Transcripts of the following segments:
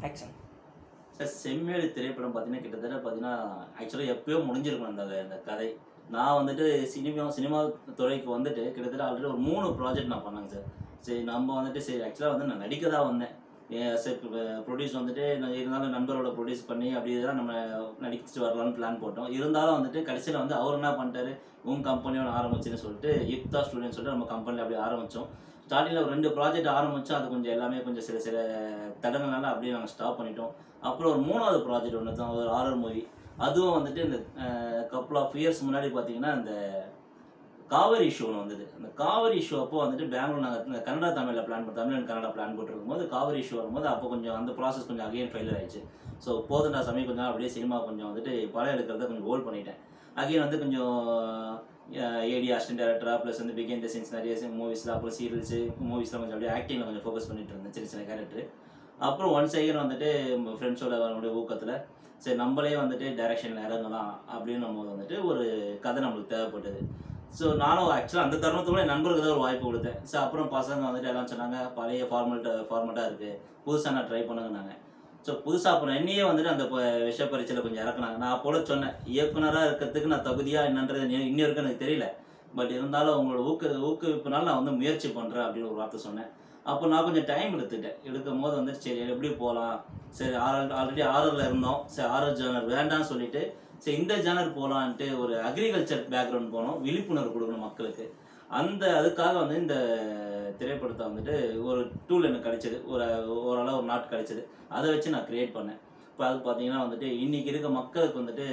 Action. Sir Semmedu திரைப்படம் பார்த்தீங்கன்னா கிட்டத்தட்ட பார்த்தீங்கன்னா ஆக்சுவலாக எப்பயோ முடிஞ்சிருக்கணும் அந்த கதை. நான் வந்துட்டு சினிமா துறைக்கு வந்துட்டு கிட்டத்தட்ட ஆல்ரெடி ஒரு 3 ப்ராஜெக்ட் நான் பண்ணேங்க சார். சரி நம்ம வந்துட்டு சரி ஆக்சுவலாக வந்து நான் நடிக்க தான் வந்தேன். சரி ப்ரொடியூஸ் வந்துட்டு நான் இருந்தாலும் நண்பரோட ப்ரொடியூஸ் பண்ணி அப்படி தான் நம்ம நடிச்சுட்டு வரலான்னு பிளான் போட்டோம். இருந்தாலும் வந்துட்டு கடைசியில் வந்து அவர் என்ன பண்ணிட்டாரு, உங்கள் கம்பெனியோட ஆரம்பிச்சுன்னு சொல்லிட்டு யுக்தா ஸ்டூடியோன்னு சொல்லிட்டு நம்ம கம்பெனியில் அப்படியே ஆரம்பித்தோம். ஸ்டார்டிங்கில் ஒரு 2 ப்ராஜெக்ட் ஆரம்பித்தோம். அது கொஞ்சம் எல்லாமே கொஞ்சம் சில தடங்கள்னால அப்படியே நாங்கள் ஸ்டாப் பண்ணிட்டோம். அப்புறம் ஒரு 3வது ப்ராஜெக்ட் ஒன்று தான், ஒரு ஹாரர் மூவி. அதுவும் வந்துட்டு இந்த கப்புள் ஆஃப் இயர்ஸ் முன்னாடி பார்த்தீங்கன்னா இந்த காவேரி ஷோன்னு வந்தது. அந்த காவேரி ஷோ அப்போ வந்துட்டு பெங்களூர் நாங்கள் கன்னடா தமிழில் தமிழ் அண்ட் கன்னடா பிளான் போட்டுருக்கும் போது காவேரி ஷோ வரும்போது அப்போ கொஞ்சம் அந்த ப்ராசஸ் கொஞ்சம் அகைன் ஃபெயிலியர் ஆயிடுச்சு. ஸோ போதுண்டா சமயம் கொஞ்சம் அப்படியே சினிமா கொஞ்சம் வந்துட்டு படம் எடுக்கிறத கொஞ்சம் ஹோல்ட் பண்ணிட்டேன். அகைன் வந்து கொஞ்சம் ஏடி அசிஸ்டன்ட் டேரக்டராக ப்ளஸ் வந்து பிகைண்ட் த சீன்ஸ் நிறைய மூவிஸில் அப்புறம் சீரியல்ஸு மூவிஸில் கொஞ்சம் அப்படியே ஆக்டிங்கில் கொஞ்சம் ஃபோக்கஸ் பண்ணிட்டு இருந்தேன் சின்ன கேரக்டர். அப்புறம் ஒன் செகண்ட் வந்துட்டு ஃப்ரெண்ட்ஸோட அவனுடைய ஊக்கத்தில் சரி நம்மளே வந்துட்டு டைரக்ஷனில் இறங்கலாம் அப்படின்னு நம்ம வந்துட்டு ஒரு கதை நம்மளுக்கு தேவைப்பட்டது. ஸோ நானும் ஆக்சுவலாக அந்த தருணத்துக்குள்ள என் நண்பருக்கு தான் ஒரு வாய்ப்பு கொடுத்தேன். ஸோ அப்புறம் பசங்க வந்துட்டு எல்லாம் சொன்னாங்க பழைய ஃபார்மேட்டாக இருக்குது, புதுசாக நான் ட்ரை பண்ணுங்கன்னாங்க. ஸோ புதுசாக அப்புறம் என்னையே வந்துட்டு அந்த விஷய பரீட்சையில் கொஞ்சம் இறக்குனாங்க. நான் அப்போல சொன்னேன் இயக்குனராக இருக்கிறதுக்கு நான் தகுதியாக என்னன்றது இன்னும் வரைக்கும் எனக்கு தெரியல, பட் இருந்தாலும் உங்களோட ஊக்குவிப்புனால நான் வந்து முயற்சி பண்ணுறேன் அப்படின்னு ஒரு வார்த்தை சொன்னேன். அப்போ நான் கொஞ்சம் டைம் எடுக்கும் போது வந்துட்டு சரி எப்படி போகலாம், சரி ஆல்ரெடி ஆர்ஆரில் இருந்தோம், சரி ஆர்ஆர் ஜேர்னர் வேண்டாம்னு சொல்லிட்டு சரி இந்த ஜேர்னர் போகலான்ட்டு ஒரு அக்ரிகல்ச்சர் பேக்ரவுண்ட் போனோம், விழிப்புணர்வு கொடுக்கணும் மக்களுக்கு. அதுக்காக வந்து இந்த திரைப்படத்தை வந்துட்டு ஒரு டூல் எனக்கு கிடைச்சது, ஓரளவு ஒரு நாட் கிடைச்சது. அதை வச்சு நான் கிரியேட் பண்ணேன். இப்போ அது பார்த்தீங்கன்னா வந்துட்டு இன்றைக்கி இருக்க மக்களுக்கு வந்துட்டு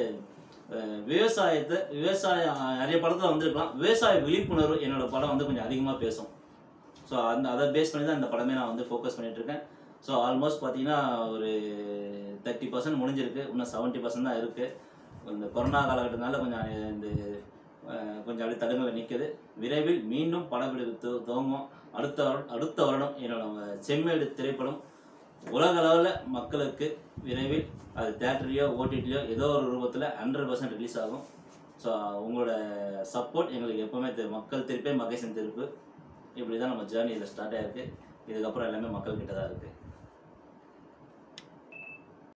விவசாயம் நிறைய படத்தில் வந்துருக்கலாம், விவசாய விழிப்புணர்வு என்னோடய படம் வந்து கொஞ்சம் அதிகமாக பேசும். ஸோ அதை பேஸ் பண்ணி தான் இந்த படமே நான் வந்து ஃபோக்கஸ் பண்ணிகிட்ருக்கேன். ஸோ ஆல்மோஸ்ட் பார்த்தீங்கன்னா ஒரு 30% முடிஞ்சிருக்கு, இன்னும் 70% தான் இருக்குது. இந்த கொரோனா காலகட்டத்தினால கொஞ்சம் அப்படியே தடங்களை நிற்குது. விரைவில் மீண்டும் படப்பிடிப்பு துவங்கும். அடுத்த வருடம் என்னோட செம்மேடு திரைப்படம் உலக அளவில் மக்களுக்கு விரைவில் அது தேட்டர்லையோ ஓடிடிலையோ ஏதோ ஒரு ரூபத்தில் 100% ரிலீஸ் ஆகும். ஸோ உங்களோட சப்போர்ட் எங்களுக்கு எப்போவுமே மக்கள் திருப்பே மகேசன் திருப்பு, இப்படி தான் நம்ம ஜேர்னி இதில் ஸ்டார்ட் ஆகிருக்கு. இதுக்கப்புறம் எல்லாமே மக்கள்கிட்ட தான் இருக்குது.